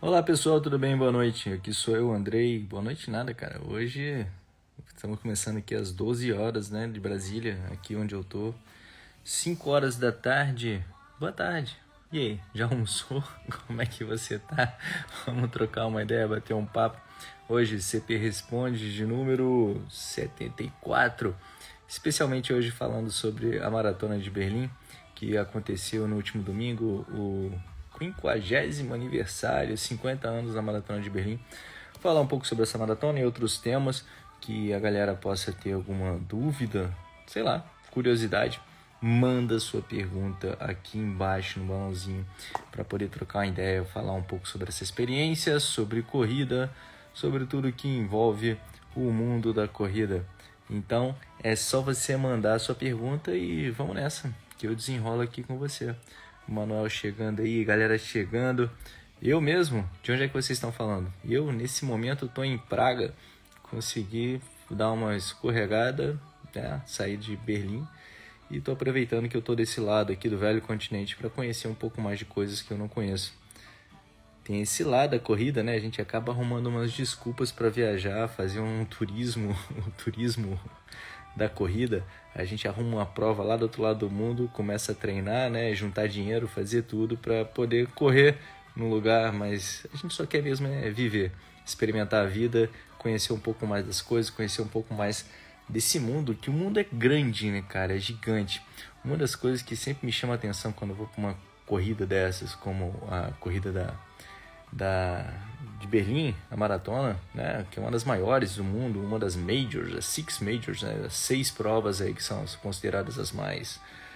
Olá pessoal, tudo bem? Boa noite. Aqui sou eu, Andrei. Boa noite nada, cara. Hoje estamos começando aqui às 12 horas, né, de Brasília, aqui onde eu tô. 5 horas da tarde. Boa tarde. E aí, já almoçou? Como é que você tá? Vamos trocar uma ideia, bater um papo. Hoje CP Responde de número 74. Especialmente hoje falando sobre a Maratona de Berlim, que aconteceu no último domingo, o 50º aniversário, 50 anos da Maratona de Berlim. Falar um pouco sobre essa maratona e outros temas que a galera possa ter alguma dúvida, sei lá, curiosidade. Manda sua pergunta aqui embaixo no balãozinho para poder trocar uma ideia, falar um pouco sobre essa experiência, sobre corrida, sobre tudo que envolve o mundo da corrida. Então é só você mandar a sua pergunta e vamos nessa, que eu desenrolo aqui com você. O Manuel chegando aí, galera chegando. Eu mesmo, de onde é que vocês estão falando? Eu, nesse momento, estou em Praga. Consegui dar uma escorregada, né? Sair de Berlim. E estou aproveitando que eu estou desse lado aqui do velho continente para conhecer um pouco mais de coisas que eu não conheço. Tem esse lado da corrida, né? A gente acaba arrumando umas desculpas para viajar, fazer um turismo da corrida. A gente arruma uma prova lá do outro lado do mundo, começa a treinar, né? Juntar dinheiro, fazer tudo para poder correr no lugar, mas a gente só quer mesmo viver, experimentar a vida, conhecer um pouco mais das coisas, conhecer um pouco mais desse mundo, que o mundo é grande, né, cara? É gigante. Uma das coisas que sempre me chama a atenção quando eu vou para uma corrida dessas, como a corrida de Berlim, a maratona, né, que é uma das maiores do mundo, uma das majors, as 6 majors, né, as 6 provas aí que são consideradas as mais,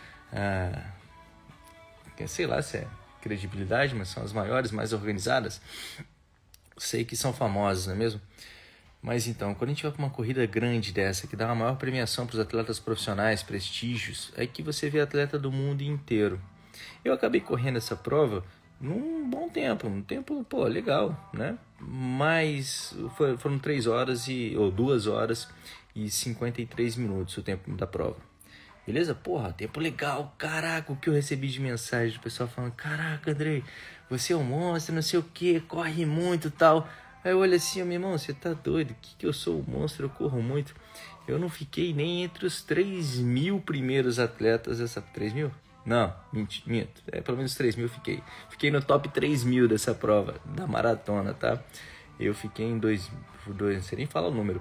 sei lá se é credibilidade, mas são as maiores, mais organizadas. Sei que são famosas, não é mesmo? Mas então, quando a gente vai para uma corrida grande dessa, que dá uma maior premiação para os atletas profissionais, prestígios, é que você vê atleta do mundo inteiro. Eu acabei correndo essa prova num bom tempo, um tempo, legal, né? Mas foram 3 horas ou 2 horas e 53 minutos o tempo da prova. Beleza? Porra, tempo legal, caraca, o que eu recebi de mensagem do pessoal falando, caraca, Andrei, você é um monstro, não sei o que, corre muito e tal. Aí eu olho assim, meu irmão, você tá doido? Que eu sou um monstro, eu corro muito. Eu não fiquei nem entre os 3.000 primeiros atletas dessa... 3.000? Não, minto. Pelo menos 3.000 eu fiquei. Fiquei no top 3.000 dessa prova, da maratona, tá? Eu fiquei em não sei nem falar o número,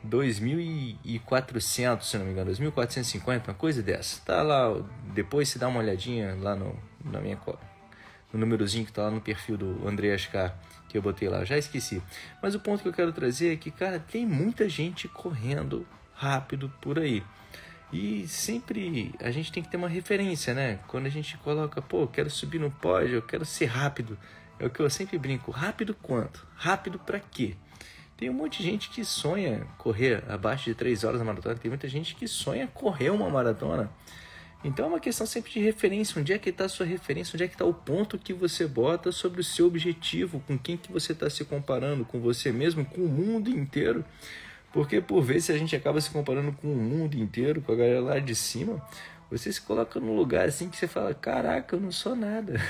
2.400, se não me engano, 2.450, uma coisa dessa. Tá lá, depois você dá uma olhadinha lá no númerozinho que tá lá no perfil do André Ascar, que eu botei lá, já esqueci. Mas o ponto que eu quero trazer é que, cara, tem muita gente correndo rápido por aí. E sempre a gente tem que ter uma referência, né? Quando a gente coloca, quero subir no pódio, eu quero ser rápido. É o que eu sempre brinco, rápido quanto? Rápido pra quê? Tem um monte de gente que sonha correr abaixo de 3 horas na maratona, tem muita gente que sonha correr uma maratona. Então é uma questão sempre de referência, onde é que está a sua referência, onde é que está o ponto que você bota sobre o seu objetivo, com quem que você está se comparando, com você mesmo, com o mundo inteiro. Porque por vezes a gente acaba se comparando com o mundo inteiro, com a galera lá de cima, você se coloca num lugar assim que você fala, caraca, eu não sou nada.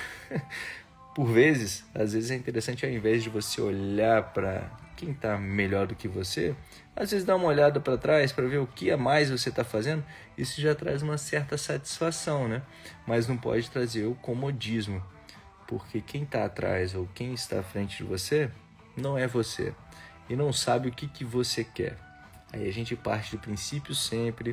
Por vezes, às vezes é interessante, ao invés de você olhar para quem está melhor do que você, às vezes dá uma olhada para trás para ver o que a mais você está fazendo, isso já traz uma certa satisfação, né? Mas não pode trazer o comodismo, porque quem está atrás ou quem está à frente de você não é você e não sabe o que você quer. Aí a gente parte do princípio sempre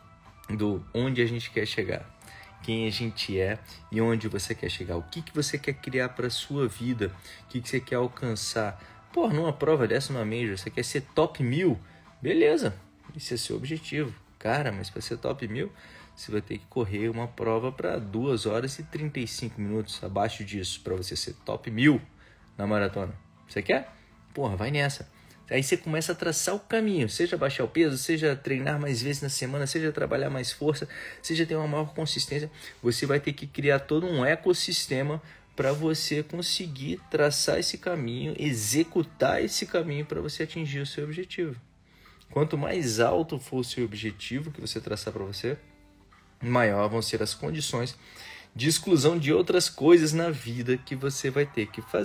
do onde a gente quer chegar, quem a gente é e onde você quer chegar, o que você quer criar para a sua vida, o que você quer alcançar. Numa prova dessa, numa major, você quer ser top 1000, beleza, esse é seu objetivo. Cara, mas para ser top 1000, você vai ter que correr uma prova para 2 horas e 35 minutos, abaixo disso, para você ser top 1000 na maratona. Você quer? Vai nessa. Aí você começa a traçar o caminho, seja baixar o peso, seja treinar mais vezes na semana, seja trabalhar mais força, seja ter uma maior consistência. Você vai ter que criar todo um ecossistema para você conseguir traçar esse caminho, executar esse caminho para você atingir o seu objetivo. Quanto mais alto for o seu objetivo que você traçar para você, maior vão ser as condições de exclusão de outras coisas na vida que você vai ter que fazer.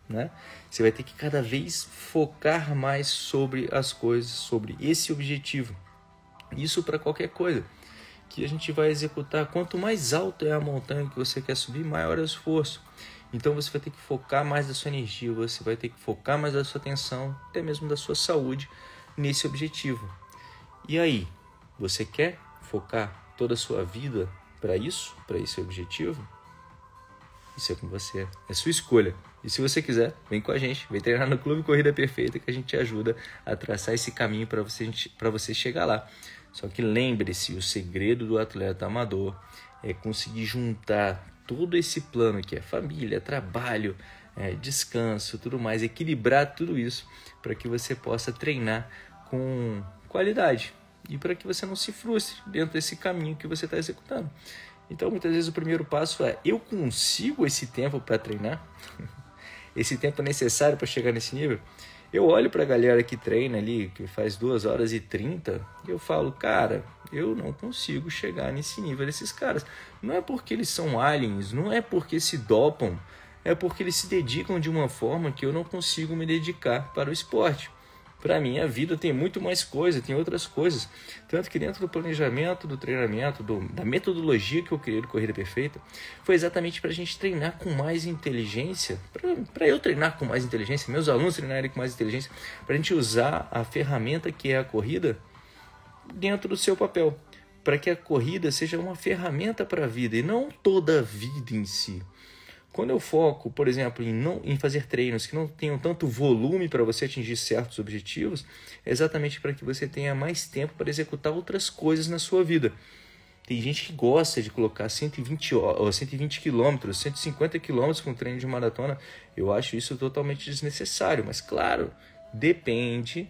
né? Você vai ter que cada vez focar mais sobre as coisas, sobre esse objetivo. Isso para qualquer coisa que a gente vai executar. Quanto mais alto é a montanha que você quer subir, maior é o esforço. Então você vai ter que focar mais da sua energia, você vai ter que focar mais da sua atenção, até mesmo da sua saúde, nesse objetivo. E aí, você quer focar toda a sua vida para isso, para esse objetivo? Isso é com você, é sua escolha. E se você quiser, vem com a gente, vem treinar no Clube Corrida Perfeita, que a gente te ajuda a traçar esse caminho para você chegar lá. Só que lembre-se, o segredo do atleta amador é conseguir juntar todo esse plano que é família, trabalho, descanso, tudo mais, equilibrar tudo isso para que você possa treinar com qualidade e para que você não se frustre dentro desse caminho que você está executando. Então, muitas vezes o primeiro passo é: eu consigo esse tempo para treinar? Esse tempo necessário para chegar nesse nível? Eu olho para a galera que treina ali, que faz 2h30, e eu falo, cara, eu não consigo chegar nesse nível desses caras. Não é porque eles são aliens, não é porque se dopam, é porque eles se dedicam de uma forma que eu não consigo me dedicar para o esporte. Para mim, a vida tem muito mais coisa, tem outras coisas. Tanto que dentro do planejamento, do treinamento, da metodologia que eu criei do Corrida Perfeita, foi exatamente para a gente treinar com mais inteligência, para eu treinar com mais inteligência, meus alunos treinarem com mais inteligência, para a gente usar a ferramenta que é a corrida dentro do seu papel, para que a corrida seja uma ferramenta para a vida e não toda a vida em si. Quando eu foco, por exemplo, em fazer treinos que não tenham tanto volume para você atingir certos objetivos, é exatamente para que você tenha mais tempo para executar outras coisas na sua vida. Tem gente que gosta de colocar 120 km, 150 km com treino de maratona. Eu acho isso totalmente desnecessário, mas claro, depende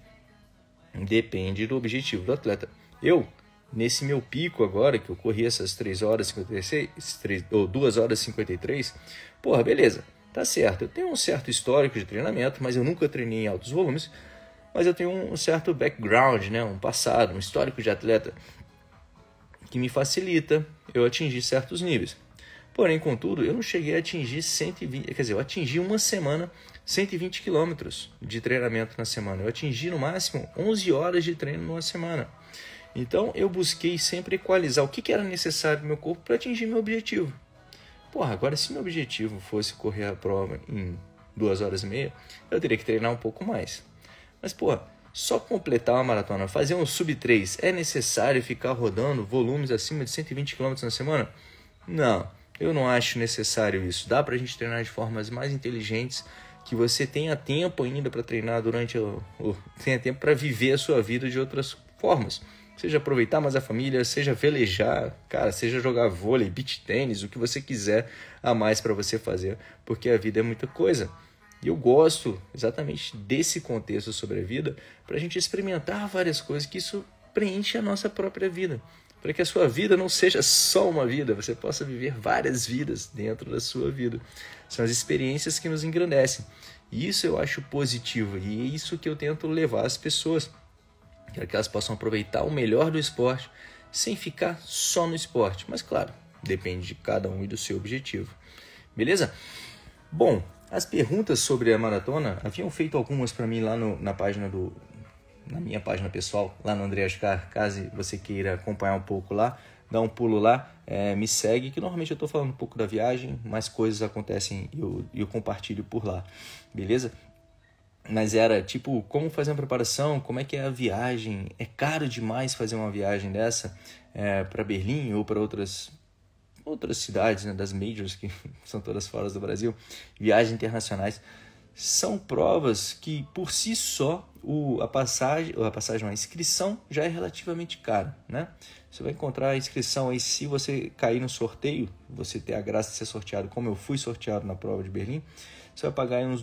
do objetivo do atleta. Nesse meu pico agora, que eu corri essas 3h56, ou 2h53, porra, beleza, tá certo. Eu tenho um certo histórico de treinamento, mas eu nunca treinei em altos volumes, mas eu tenho um certo background, né, um passado, um histórico de atleta que me facilita eu atingir certos níveis. Porém, contudo, eu não cheguei a atingir 120, quer dizer, eu atingi uma semana 120 km de treinamento na semana. Eu atingi no máximo 11 horas de treino numa semana. Então, eu busquei sempre equalizar o que era necessário no meu corpo para atingir meu objetivo. Porra, agora se meu objetivo fosse correr a prova em 2h30, eu teria que treinar um pouco mais. Mas, porra, só completar uma maratona, fazer um sub-3, é necessário ficar rodando volumes acima de 120 km na semana? Não, eu não acho necessário isso. Dá pra gente treinar de formas mais inteligentes, que você tenha tempo ainda para treinar tenha tempo para viver a sua vida de outras formas. Seja aproveitar mais a família, seja velejar, cara, seja jogar vôlei, beach tênis, o que você quiser a mais para você fazer, porque a vida é muita coisa. E eu gosto exatamente desse contexto sobre a vida para a gente experimentar várias coisas, que isso preenche a nossa própria vida. Para que a sua vida não seja só uma vida, você possa viver várias vidas dentro da sua vida. São as experiências que nos engrandecem. E isso eu acho positivo e é isso que eu tento levar às pessoas. Quero que elas possam aproveitar o melhor do esporte sem ficar só no esporte. Mas claro, depende de cada um e do seu objetivo. Beleza? Bom, as perguntas sobre a maratona, haviam feito algumas para mim lá na minha página pessoal, lá no André Ascar. Caso você queira acompanhar um pouco lá, dá um pulo lá, me segue, que normalmente eu estou falando um pouco da viagem, mais coisas acontecem e eu compartilho por lá. Beleza? Mas era tipo, como fazer uma preparação, como é que é a viagem, é caro demais fazer uma viagem dessa para Berlim ou para outras cidades, né, das majors, que são todas fora do Brasil, viagens internacionais, são provas que por si só a inscrição já é relativamente cara, né? Você vai encontrar a inscrição aí, se você cair no sorteio, você ter a graça de ser sorteado, como eu fui sorteado na prova de Berlim, você vai pagar aí uns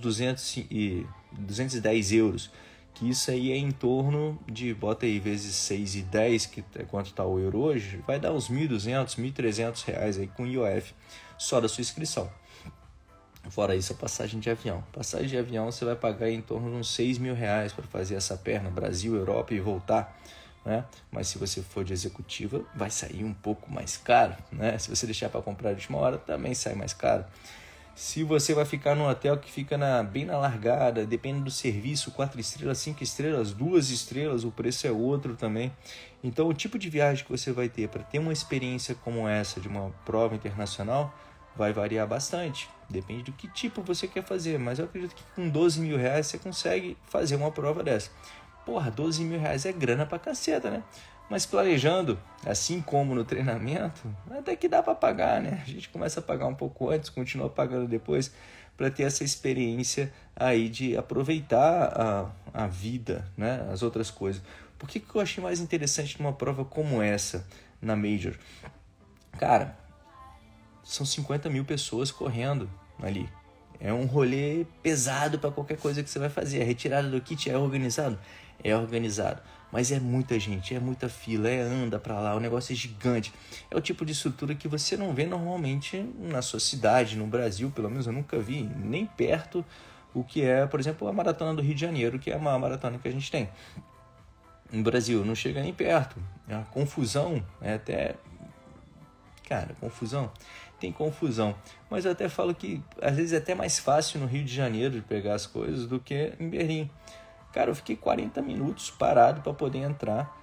210 euros, que isso aí é em torno de, bota aí, vezes 6,10, que é quanto está o euro hoje, vai dar uns 1.200, 1.300 reais aí com IOF, só da sua inscrição. Fora isso, a passagem de avião. Passagem de avião você vai pagar em torno de uns 6 mil reais para fazer essa perna, Brasil, Europa e voltar, né? Mas se você for de executiva, vai sair um pouco mais caro, né? Se você deixar para comprar de última hora, também sai mais caro. Se você vai ficar num hotel que fica bem na largada, depende do serviço, 4 estrelas, 5 estrelas, 2 estrelas, o preço é outro também. Então, o tipo de viagem que você vai ter para ter uma experiência como essa, de uma prova internacional, vai variar bastante. Depende do que tipo você quer fazer, mas eu acredito que com 12 mil reais você consegue fazer uma prova dessa. Porra, 12 mil reais é grana pra caceta, né? Mas planejando, assim como no treinamento, até que dá para pagar, né? A gente começa a pagar um pouco antes, continua pagando depois, para ter essa experiência aí de aproveitar a vida, né? As outras coisas. Por que eu achei mais interessante numa prova como essa, na Major? Cara, são 50 mil pessoas correndo ali. É um rolê pesado para qualquer coisa que você vai fazer. A retirada do kit é organizado? É organizado. Mas é muita gente, é muita fila, anda para lá, o negócio é gigante. É o tipo de estrutura que você não vê normalmente na sua cidade, no Brasil, pelo menos eu nunca vi, nem perto o que é, por exemplo, a Maratona do Rio de Janeiro, que é uma maratona que a gente tem. No Brasil, não chega nem perto. A confusão é até... Cara, confusão? Tem confusão. Mas eu até falo que às vezes é até mais fácil no Rio de Janeiro de pegar as coisas do que em Berlim. Cara, eu fiquei 40 minutos parado para poder entrar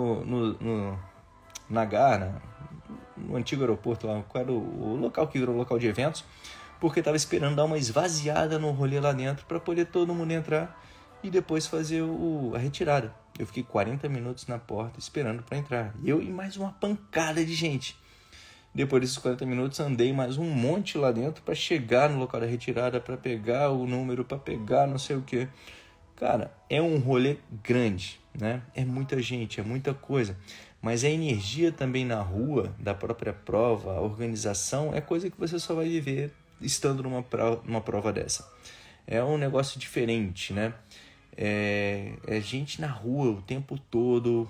na Garra, no antigo aeroporto lá, qual era o local que virou local de eventos, porque estava esperando dar uma esvaziada no rolê lá dentro para poder todo mundo entrar e depois fazer a retirada. Eu fiquei 40 minutos na porta esperando para entrar. Eu e mais uma pancada de gente. Depois desses 40 minutos, andei mais um monte lá dentro para chegar no local da retirada, para pegar o número, para pegar não sei o que. Cara, é um rolê grande, né? É muita gente, é muita coisa. Mas a energia também na rua, da própria prova, a organização, é coisa que você só vai viver estando numa prova dessa. É um negócio diferente, né? É gente na rua o tempo todo,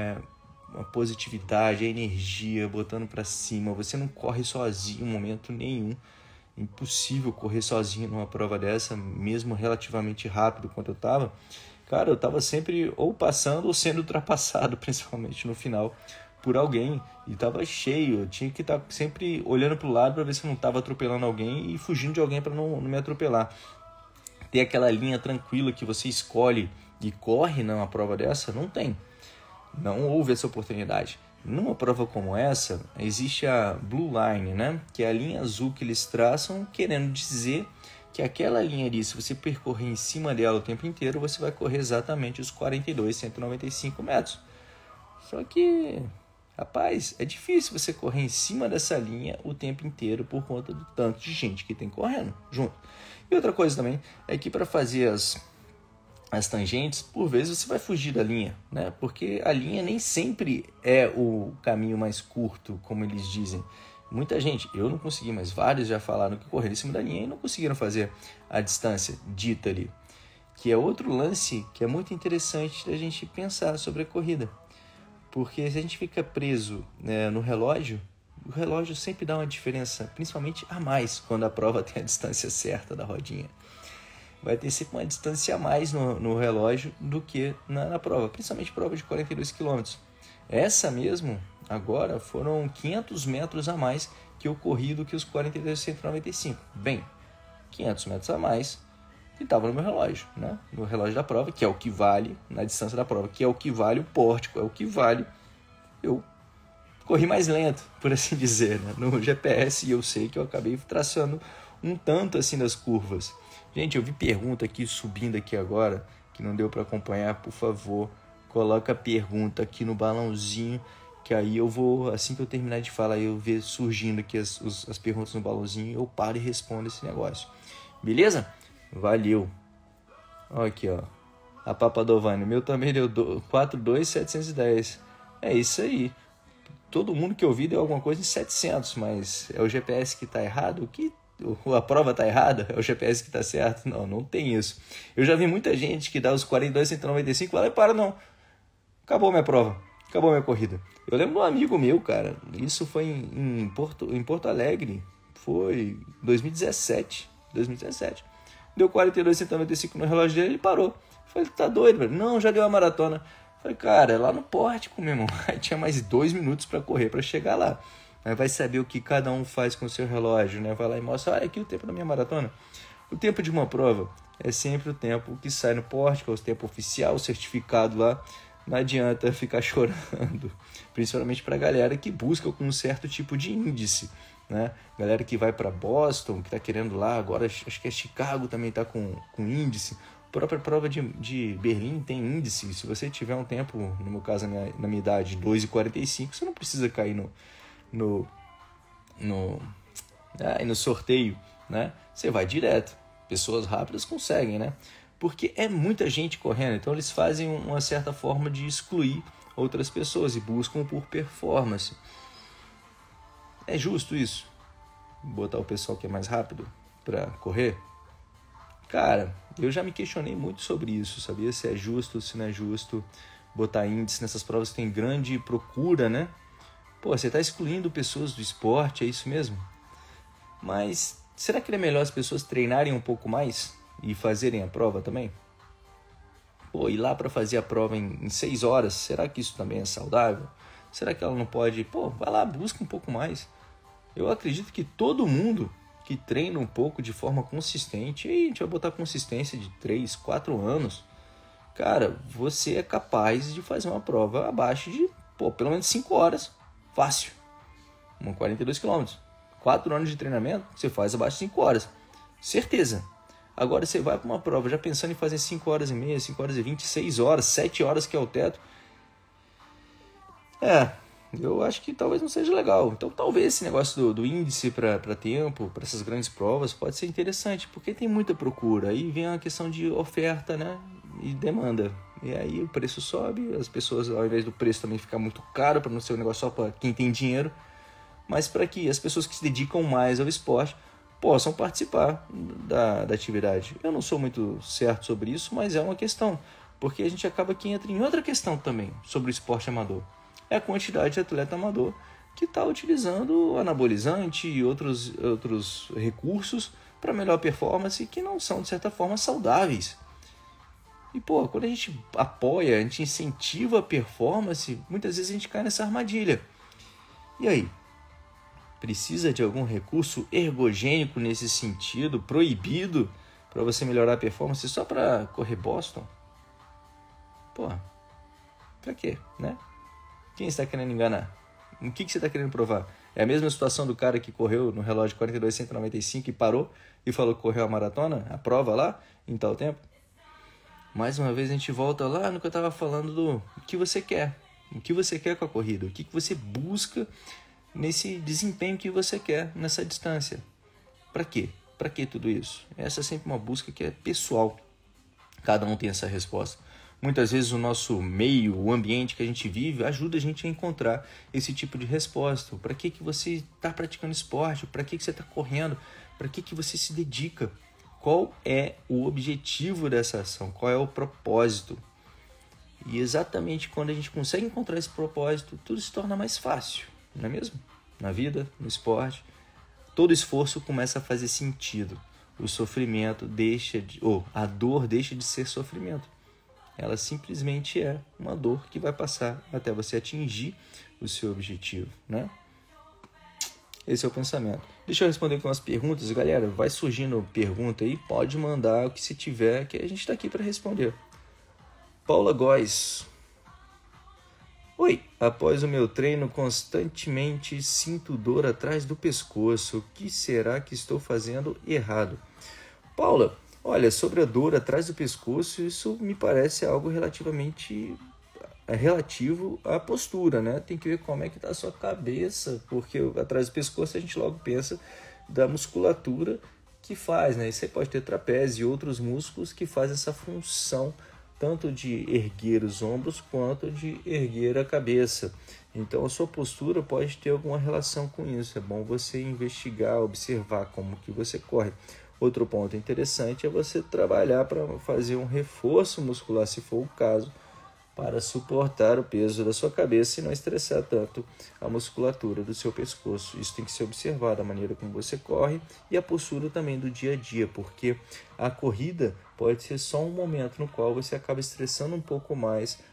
a positividade, a energia botando pra cima. Você não corre sozinho em momento nenhum. Impossível correr sozinho numa prova dessa, mesmo relativamente rápido quanto eu tava. Cara, eu tava sempre ou passando ou sendo ultrapassado, principalmente no final, por alguém. E tava cheio, eu tinha que estar sempre olhando pro lado para ver se eu não tava atropelando alguém e fugindo de alguém para não me atropelar. Ter aquela linha tranquila que você escolhe e corre numa prova dessa, não tem. Não houve essa oportunidade. Numa prova como essa, existe a Blue Line, né? Que é a linha azul que eles traçam, querendo dizer que aquela linha ali, se você percorrer em cima dela o tempo inteiro, você vai correr exatamente os 42,195 metros. Só que, rapaz, é difícil você correr em cima dessa linha o tempo inteiro por conta do tanto de gente que tem correndo junto. E outra coisa também é que para fazer as tangentes, por vezes você vai fugir da linha, né? Porque a linha nem sempre é o caminho mais curto, como eles dizem. Muita gente, eu não consegui, mas vários já falaram que correram em cima da linha e não conseguiram fazer a distância dita ali. Que é outro lance que é muito interessante da gente pensar sobre a corrida. Porque se a gente fica preso, né, no relógio, o relógio sempre dá uma diferença, principalmente a mais, quando a prova tem a distância certa da rodinha. Vai ter sempre uma distância a mais no relógio do que na prova, principalmente prova de 42 km. Essa mesmo, agora, foram 500 metros a mais que eu corri do que os 42,195. Bem, 500 metros a mais que estava no meu relógio, né? No relógio da prova, que é o que vale, na distância da prova, que é o que vale o pórtico, é o que vale eu corri mais lento, por assim dizer, né? No GPS, e eu sei que eu acabei traçando um tanto assim das curvas. Gente, eu vi pergunta aqui subindo aqui agora, que não deu para acompanhar. Por favor, coloca a pergunta aqui no balãozinho, que aí eu vou, assim que eu terminar de falar, eu ver surgindo aqui as perguntas no balãozinho, eu paro e respondo esse negócio. Beleza? Valeu. Olha aqui, ó. A Papadovani, o meu também deu 4,2,710. É isso aí. Todo mundo que eu vi deu alguma coisa em 700, mas é o GPS que tá errado? A prova tá errada? É o GPS que tá certo? Não tem isso. Eu já vi muita gente que dá os 42,195 lá e para, não. Acabou minha prova. Acabou minha corrida. Eu lembro de um amigo meu, cara. Isso foi em Porto Alegre. Foi 2017. Deu 42,195 no relógio dele e ele parou. Eu falei, tá doido, velho? Não, já deu a maratona. Eu falei, cara, é lá no pórtico, meu irmão. Aí tinha mais 2 minutos para correr, para chegar lá. Mas vai saber o que cada um faz com o seu relógio, né? Vai lá e mostra, olha aqui o tempo da minha maratona. O tempo de uma prova é sempre o tempo que sai no pórtico, é o tempo oficial, certificado lá. Não adianta ficar chorando, principalmente para a galera que busca com um certo tipo de índice, né? Galera que vai para Boston, que está querendo lá, agora acho que Chicago também está com índice. A própria prova de Berlim tem índice. Se você tiver um tempo, no meu caso, na minha idade, 2,45, você não precisa cair no sorteio, né? Você vai direto. Pessoas rápidas conseguem, né? Porque é muita gente correndo, então eles fazem uma certa forma de excluir outras pessoas e buscam por performance. É justo isso? Botar o pessoal que é mais rápido para correr? Cara, eu já me questionei muito sobre isso, sabia? Se é justo, se não é justo botar índice nessas provas que tem grande procura, né? Pô, você está excluindo pessoas do esporte, é isso mesmo? Mas será que não é melhor as pessoas treinarem um pouco mais e fazerem a prova também? Pô, ir lá para fazer a prova em 6 horas, será que isso também é saudável? Será que ela não pode... Pô, vai lá, busca um pouco mais. Eu acredito que todo mundo que treina um pouco de forma consistente, e a gente vai botar consistência de 3, 4 anos, cara, você é capaz de fazer uma prova abaixo de, pelo menos 5 horas. Fácil. 42 km. 4 anos de treinamento, você faz abaixo de 5 horas. Certeza. Agora você vai para uma prova já pensando em fazer 5 horas e meia, 5 horas e 20, 6 horas, 7 horas que é o teto. Eu acho que talvez não seja legal. Então talvez esse negócio do índice para tempo, para essas grandes provas, pode ser interessante, porque tem muita procura. Aí vem a questão de oferta, né, e demanda. E aí o preço sobe, as pessoas, ao invés do preço também ficar muito caro, para não ser um negócio só para quem tem dinheiro, mas para que as pessoas que se dedicam mais ao esporte possam participar da atividade. Eu não sou muito certo sobre isso, mas é uma questão, porque a gente acaba que entra em outra questão também sobre o esporte amador. É a quantidade de atleta amador que está utilizando anabolizante e outros recursos para melhor performance que não são, de certa forma, saudáveis. E, quando a gente apoia, a gente incentiva a performance, muitas vezes a gente cai nessa armadilha. E aí? Precisa de algum recurso ergogênico nesse sentido, proibido, para você melhorar a performance só para correr Boston? Pra quê, né? Quem está querendo enganar? O que você está querendo provar? É a mesma situação do cara que correu no relógio 42,195 e parou e falou que correu a maratona, a prova lá, em tal tempo? Mais uma vez a gente volta lá no que eu estava falando do que você quer. O que você quer com a corrida? O que você busca nesse desempenho que você quer nessa distância? Para quê? Para que tudo isso? Essa é sempre uma busca que é pessoal. Cada um tem essa resposta. Muitas vezes o nosso meio, o ambiente que a gente vive, ajuda a gente a encontrar esse tipo de resposta. Para que você está praticando esporte? Para que você está correndo? Para que você se dedica? Qual é o objetivo dessa ação? Qual é o propósito? E exatamente quando a gente consegue encontrar esse propósito, tudo se torna mais fácil, não é mesmo? Na vida, no esporte, todo esforço começa a fazer sentido. O sofrimento a dor deixa de ser sofrimento. Ela simplesmente é uma dor que vai passar até você atingir o seu objetivo, né? Esse é o pensamento. Deixa eu responder com umas perguntas. Galera, vai surgindo pergunta aí, pode mandar o que se tiver, que a gente está aqui para responder. Paula Góes. Oi, após o meu treino constantemente sinto dor atrás do pescoço. O que será que estou fazendo errado? Paula, olha, sobre a dor atrás do pescoço, isso me parece algo relativamente relativo à postura, né? Tem que ver como é que está a sua cabeça, porque atrás do pescoço a gente logo pensa da musculatura que faz, né? E você pode ter trapézio e outros músculos que fazem essa função tanto de erguer os ombros quanto de erguer a cabeça. Então a sua postura pode ter alguma relação com isso. É bom você investigar, observar como que você corre. Outro ponto interessante é você trabalhar para fazer um reforço muscular, se for o caso, para suportar o peso da sua cabeça e não estressar tanto a musculatura do seu pescoço. Isso tem que ser observado, a maneira como você corre e a postura também do dia a dia, porque a corrida pode ser só um momento no qual você acaba estressando um pouco mais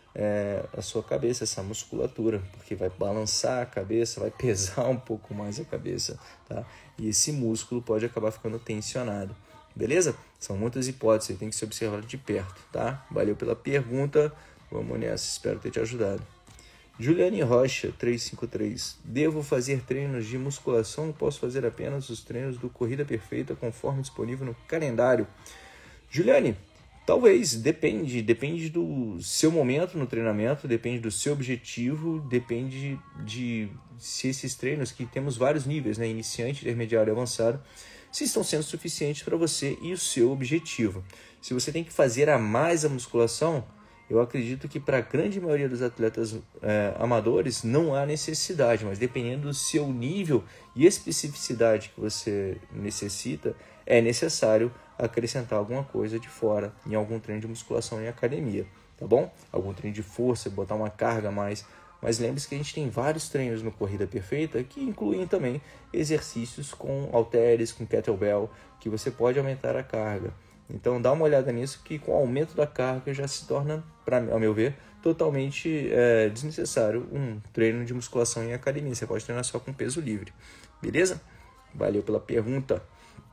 a sua cabeça, essa musculatura, porque vai balançar a cabeça, vai pesar um pouco mais a cabeça, tá? E esse músculo pode acabar ficando tensionado, beleza? São muitas hipóteses, tem que ser observado de perto, tá? Valeu pela pergunta, vamos nessa, espero ter te ajudado. Juliane Rocha, 353. Devo fazer treinos de musculação ou posso fazer apenas os treinos do Corrida Perfeita conforme disponível no calendário? Juliane, talvez, depende do seu momento no treinamento, depende do seu objetivo, depende de se esses treinos, que temos vários níveis, né? Iniciante, intermediário e avançado, se estão sendo suficientes para você e o seu objetivo. Se você tem que fazer a mais a musculação, eu acredito que para a grande maioria dos atletas amadores não há necessidade, mas dependendo do seu nível e especificidade que você necessita, é necessário acrescentar alguma coisa de fora em algum treino de musculação em academia, tá bom? Algum treino de força, botar uma carga a mais. Mas lembre-se que a gente tem vários treinos no Corrida Perfeita que incluem também exercícios com halteres, com kettlebell, que você pode aumentar a carga. Então dá uma olhada nisso, que com o aumento da carga já se torna, ao meu ver, totalmente desnecessário um treino de musculação em academia. Você pode treinar só com peso livre, beleza? Valeu pela pergunta.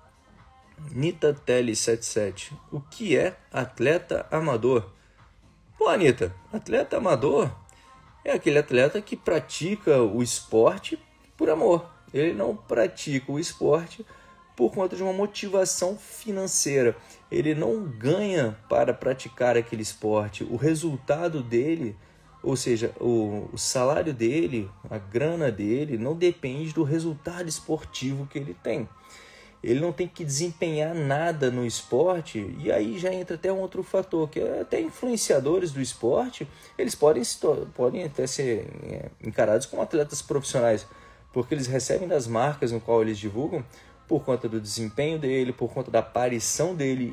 Nita Tele 77. O que é atleta amador? Pô, Anitta, atleta amador é aquele atleta que pratica o esporte por amor. Ele não pratica o esporte por conta de uma motivação financeira. Ele não ganha para praticar aquele esporte. O resultado dele, ou seja, o salário dele, a grana dele, não depende do resultado esportivo que ele tem. Ele não tem que desempenhar nada no esporte, e aí já entra até um outro fator, que é até influenciadores do esporte, eles podem até ser encarados como atletas profissionais, porque eles recebem das marcas no qual eles divulgam, por conta do desempenho dele, por conta da aparição dele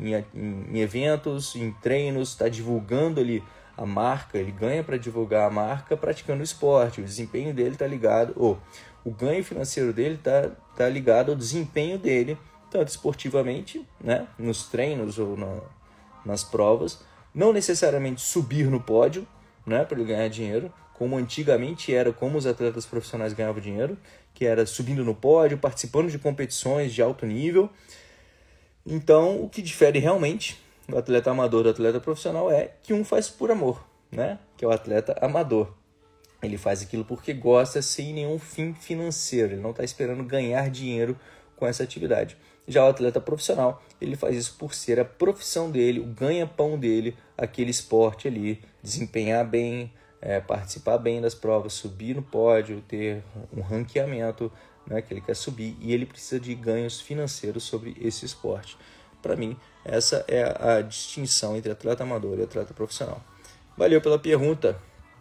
em eventos, em treinos, está divulgando ali a marca, ele ganha para divulgar a marca praticando o esporte, o desempenho dele está ligado, o ganho financeiro dele está ligado ao desempenho dele, tanto esportivamente, né, nos treinos ou nas provas, não necessariamente subir no pódio, né, para ele ganhar dinheiro, como antigamente era, como os atletas profissionais ganhavam dinheiro, que era subindo no pódio, participando de competições de alto nível. Então, o que difere realmente o atleta amador do atleta profissional é que um faz por amor, né? Que é o atleta amador. Ele faz aquilo porque gosta, sem nenhum fim financeiro. Ele não está esperando ganhar dinheiro com essa atividade. Já o atleta profissional, ele faz isso por ser a profissão dele, o ganha-pão dele, aquele esporte ali, desempenhar bem, participar bem das provas, subir no pódio, ter um ranqueamento, né, que ele quer subir, e ele precisa de ganhos financeiros sobre esse esporte. Para mim, essa é a distinção entre atleta amador e atleta profissional. Valeu pela pergunta.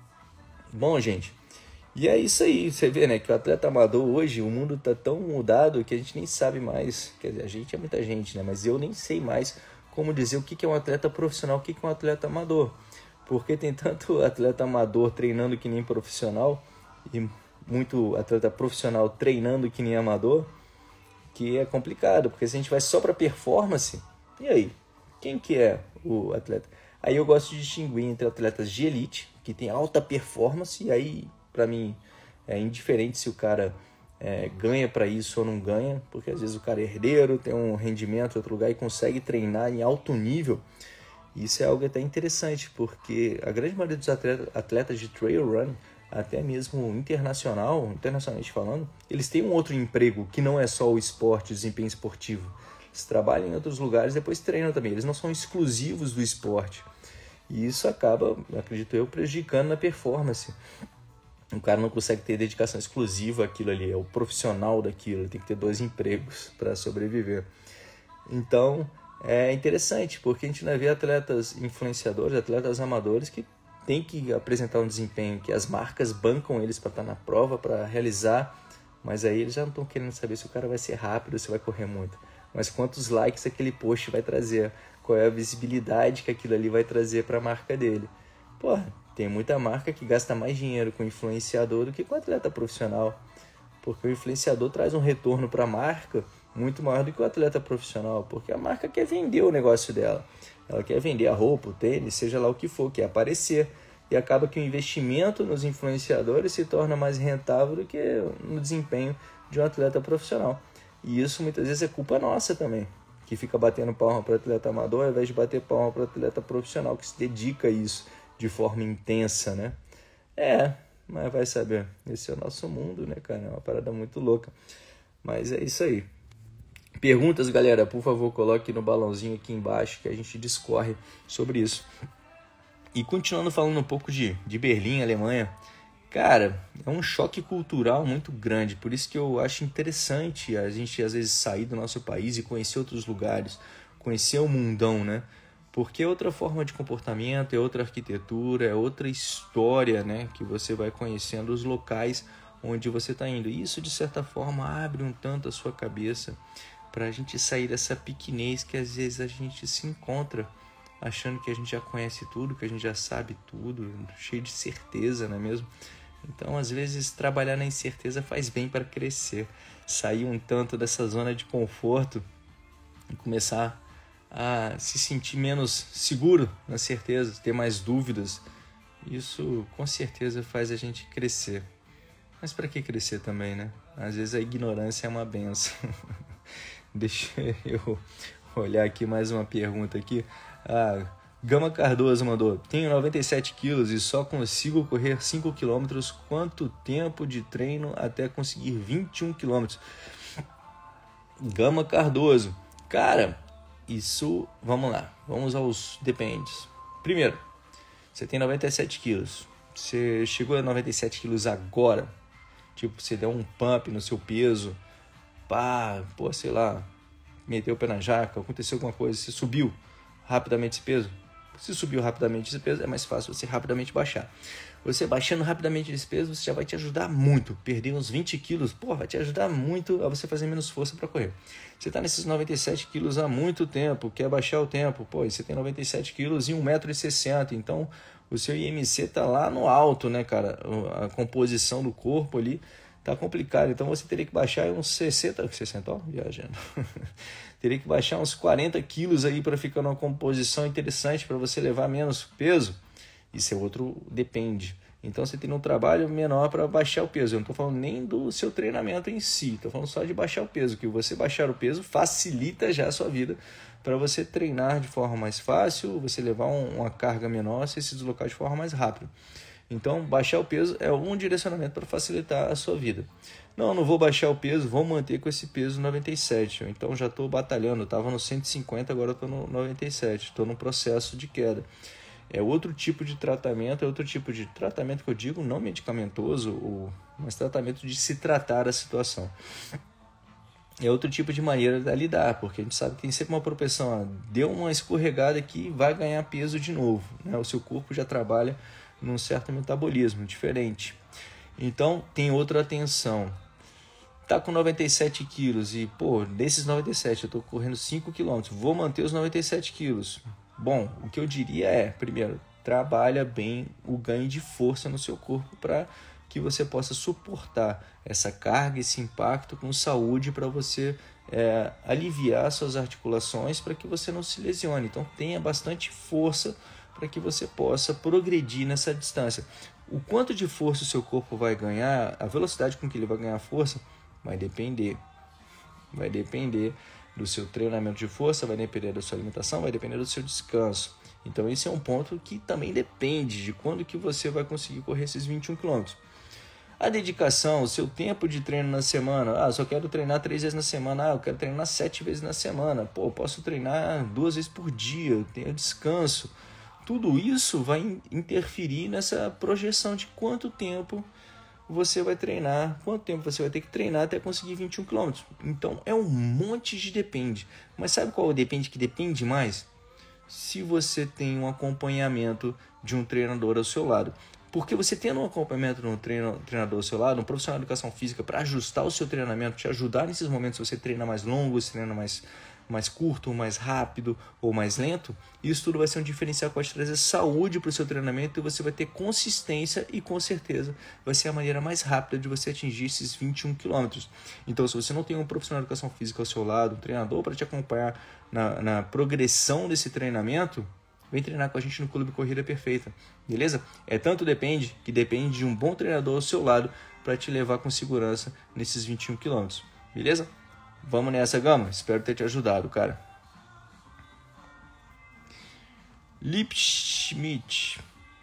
Bom, gente, e é isso aí. Você vê, né, que o atleta amador hoje, o mundo está tão mudado que a gente nem sabe mais, quer dizer, a gente é muita gente, né, mas eu nem sei mais como dizer o que é um atleta profissional, o que é um atleta amador. Porque tem tanto atleta amador treinando que nem profissional e muito atleta profissional treinando que nem amador, que é complicado, porque se a gente vai só para performance, e aí? Quem que é o atleta? Aí eu gosto de distinguir entre atletas de elite, que tem alta performance, e aí, para mim, é indiferente se o cara ganha para isso ou não ganha, porque às vezes o cara é herdeiro, tem um rendimento em outro lugar e consegue treinar em alto nível. Isso é algo até interessante, porque a grande maioria dos atletas de trail run, até mesmo internacionalmente falando, eles têm um outro emprego que não é só o esporte, o desempenho esportivo. Eles trabalham em outros lugares e depois treinam também. Eles não são exclusivos do esporte. E isso acaba, acredito eu, prejudicando na performance. O cara não consegue ter dedicação exclusiva àquilo ali, é o profissional daquilo, ele tem que ter 2 empregos para sobreviver. Então, é interessante, porque a gente não vê atletas influenciadores, atletas amadores que tem que apresentar um desempenho, que as marcas bancam eles para estar na prova, para realizar, mas aí eles já não estão querendo saber se o cara vai ser rápido, se vai correr muito, mas quantos likes aquele post vai trazer, qual é a visibilidade que aquilo ali vai trazer para a marca dele. Porra, tem muita marca que gasta mais dinheiro com influenciador do que com atleta profissional, porque o influenciador traz um retorno para a marca muito maior do que o atleta profissional, porque a marca quer vender o negócio dela. Ela quer vender a roupa, o tênis, seja lá o que for, quer aparecer, e acaba que o investimento nos influenciadores se torna mais rentável do que no desempenho de um atleta profissional. E isso muitas vezes é culpa nossa também, que fica batendo palma para o atleta amador ao invés de bater palma para o atleta profissional que se dedica a isso de forma intensa, né? Mas vai saber, esse é o nosso mundo, né, cara? É uma parada muito louca. Mas é isso aí. Perguntas, galera, por favor, coloque no balãozinho aqui embaixo que a gente discorre sobre isso. E continuando falando um pouco de Berlim, Alemanha, cara, é um choque cultural muito grande, por isso que eu acho interessante a gente às vezes sair do nosso país e conhecer outros lugares, conhecer o mundão, né? Porque é outra forma de comportamento, é outra arquitetura, é outra história, né? Que você vai conhecendo os locais onde você está indo. E isso, de certa forma, abre um tanto a sua cabeça para a gente sair dessa pequenez que às vezes a gente se encontra achando que a gente já conhece tudo, que a gente já sabe tudo, cheio de certeza, não é mesmo? Então, às vezes, trabalhar na incerteza faz bem para crescer. Sair um tanto dessa zona de conforto e começar a se sentir menos seguro na certeza, ter mais dúvidas. Isso, com certeza, faz a gente crescer. Mas para que crescer também, né? Às vezes a ignorância é uma benção. Deixa eu olhar aqui mais uma pergunta aqui. Gama Cardoso mandou: tenho 97 quilos e só consigo correr 5 km. Quanto tempo de treino até conseguir 21 km? Gama Cardoso. Cara, isso... Vamos lá. Vamos aos dependes. Primeiro, você tem 97 quilos. Você chegou a 97 quilos agora. Tipo, você deu um pump no seu peso. Sei lá, meteu o pé na jaca, aconteceu alguma coisa, você subiu rapidamente esse peso. Se subiu rapidamente esse peso, é mais fácil você rapidamente baixar. Você baixando rapidamente esse peso, você já vai te ajudar muito. Perder uns 20 quilos, vai te ajudar muito a você fazer menos força para correr. Você está nesses 97 quilos há muito tempo, quer baixar o tempo, você tem 97 quilos e 1,60 m, então o seu IMC está lá no alto, né, cara? A composição do corpo ali tá complicado, então você teria que baixar uns 60, ó, viajando. Teria que baixar uns 40 quilos aí para ficar numa composição interessante para você levar menos peso. Isso é outro depende. Então você tem um trabalho menor para baixar o peso. Eu não estou falando nem do seu treinamento em si, estou falando só de baixar o peso, que você baixar o peso facilita já a sua vida para você treinar de forma mais fácil, você levar uma carga menor, você se deslocar de forma mais rápida. Então, baixar o peso é um direcionamento para facilitar a sua vida. Não vou baixar o peso, vou manter com esse peso 97. Então, já estou batalhando, eu estava no 150, agora estou no 97. Estou num processo de queda. É outro tipo de tratamento, que eu digo, não medicamentoso, mas tratamento de se tratar a situação. É outro tipo de maneira de lidar, porque a gente sabe que tem sempre uma propensão, deu uma escorregada aqui, vai ganhar peso de novo, né? O seu corpo já trabalha num certo metabolismo diferente. Então, tem outra atenção. Tá com 97 quilos e, desses 97 eu tô correndo 5 km, vou manter os 97 quilos. Bom, o que eu diria é, primeiro, trabalha bem o ganho de força no seu corpo para que você possa suportar essa carga, esse impacto com saúde para você aliviar suas articulações para que você não se lesione. Então, tenha bastante força para que você possa progredir nessa distância. O quanto de força o seu corpo vai ganhar, a velocidade com que ele vai ganhar força, vai depender do seu treinamento de força, vai depender da sua alimentação, vai depender do seu descanso. Então esse é um ponto que também depende de quando que você vai conseguir correr esses 21 km. A dedicação, o seu tempo de treino na semana, só quero treinar 3 vezes na semana, eu quero treinar 7 vezes na semana, posso treinar 2 vezes por dia, eu tenho descanso. Tudo isso vai interferir nessa projeção de quanto tempo você vai treinar, quanto tempo você vai ter que treinar até conseguir 21 km. Então é um monte de depende. Mas sabe qual depende que depende mais? Se você tem um acompanhamento de um treinador ao seu lado. Porque você tendo um acompanhamento de um treinador ao seu lado, um profissional de educação física para ajustar o seu treinamento, te ajudar nesses momentos, se você treina mais longo, se treina mais curto, mais rápido ou mais lento, isso tudo vai ser um diferencial que vai te trazer saúde para o seu treinamento e você vai ter consistência e com certeza vai ser a maneira mais rápida de você atingir esses 21 km. Então, se você não tem um profissional de educação física ao seu lado, um treinador para te acompanhar na progressão desse treinamento, vem treinar com a gente no Clube Corrida Perfeita, beleza? Tanto depende que depende de um bom treinador ao seu lado para te levar com segurança nesses 21 km, beleza? Vamos nessa, Gama. Espero ter te ajudado, cara. Lipschmidt.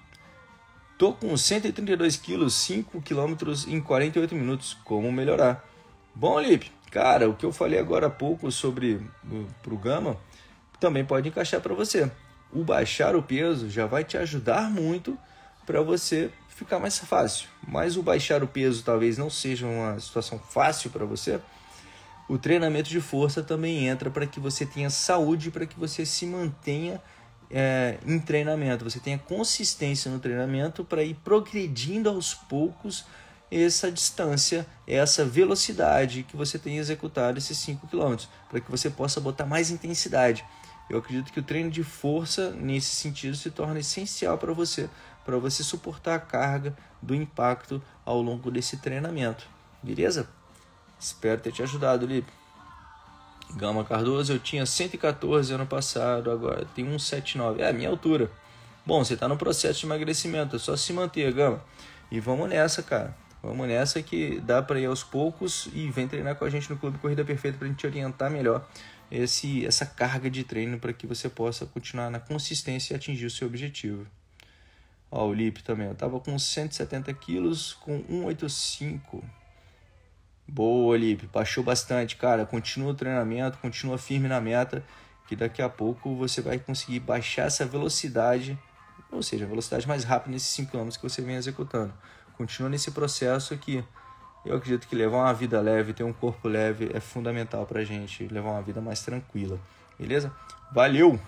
Tô com 132 quilos, 5 km em 48 minutos. Como melhorar? Bom, Lip, cara, o que eu falei agora há pouco sobre pro Gama também pode encaixar para você. O baixar o peso já vai te ajudar muito para você ficar mais fácil. Mas o baixar o peso talvez não seja uma situação fácil para você. O treinamento de força também entra para que você tenha saúde, para que você se mantenha em treinamento, você tenha consistência no treinamento para ir progredindo aos poucos essa distância, essa velocidade que você tem executado esses 5 km, para que você possa botar mais intensidade. Eu acredito que o treino de força, nesse sentido, se torna essencial para você suportar a carga do impacto ao longo desse treinamento. Beleza? Espero ter te ajudado, Lipe. Gama Cardoso, eu tinha 114 ano passado, agora tenho 179. É a minha altura. Bom, você está no processo de emagrecimento, é só se manter, Gama. E vamos nessa, cara. Vamos nessa que dá para ir aos poucos e vem treinar com a gente no Clube Corrida Perfeita para a gente orientar melhor essa carga de treino para que você possa continuar na consistência e atingir o seu objetivo. Ó, o Lipe também, eu estava com 170 quilos com 185. Boa, Lipe, baixou bastante, cara. Continua o treinamento, continua firme na meta, que daqui a pouco você vai conseguir baixar essa velocidade, ou seja, a velocidade mais rápida nesses 5 km que você vem executando. Continua nesse processo que eu acredito que levar uma vida leve, ter um corpo leve é fundamental pra gente levar uma vida mais tranquila, beleza? Valeu!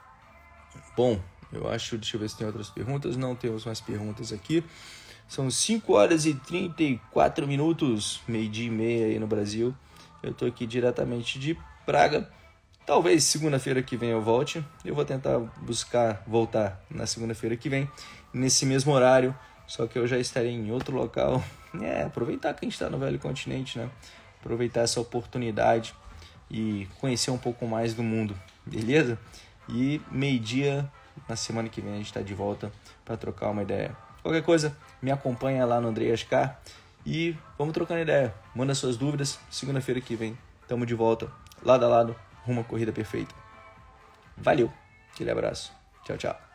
Bom, deixa eu ver se tem outras perguntas. Não temos mais perguntas aqui. São 5 horas e 34 minutos, meio-dia e meia aí no Brasil. Eu tô aqui diretamente de Praga. Talvez segunda-feira que vem eu volte. Eu vou tentar voltar na segunda-feira que vem, nesse mesmo horário. Só que eu já estarei em outro local. Aproveitar que a gente está no Velho Continente, né? Aproveitar essa oportunidade e conhecer um pouco mais do mundo, beleza? E meio-dia, na semana que vem, a gente está de volta para trocar uma ideia. Qualquer coisa, me acompanha lá no Andreas K e vamos trocando ideia. Manda suas dúvidas. Segunda-feira que vem, tamo de volta, lado a lado, rumo à corrida perfeita. Valeu, aquele abraço. Tchau, tchau.